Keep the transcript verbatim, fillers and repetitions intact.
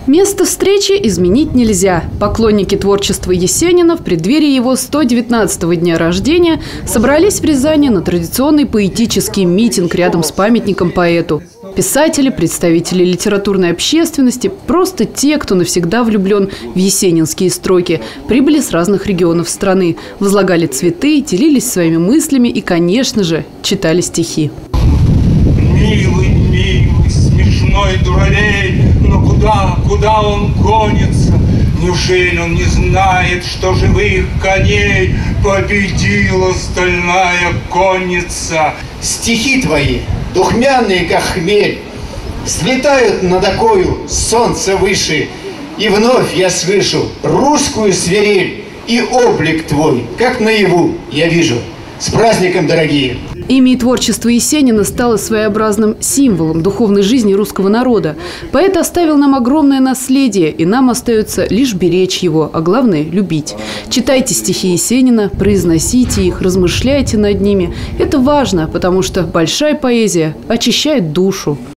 Место встречи изменить нельзя. Поклонники творчества Есенина в преддверии его сто девятнадцатого дня рождения собрались в Рязани на традиционный поэтический митинг рядом с памятником поэту. Писатели, представители литературной общественности, просто те, кто навсегда влюблен в есенинские строки, прибыли с разных регионов страны, возлагали цветы, делились своими мыслями и, конечно же, читали стихи. Милый, милый, смешной дуралей, но куда, куда он гонится? Неужели он не знает, что живых коней победила стальная конница? Стихи твои, духмяные, как хмель, слетают над окою солнце выше, и вновь я слышу русскую свирель, и облик твой, как наяву, я вижу. С праздником, дорогие! Имя и творчество Есенина стало своеобразным символом духовной жизни русского народа. Поэт оставил нам огромное наследие, и нам остается лишь беречь его, а главное – любить. Читайте стихи Есенина, произносите их, размышляйте над ними. Это важно, потому что большая поэзия очищает душу.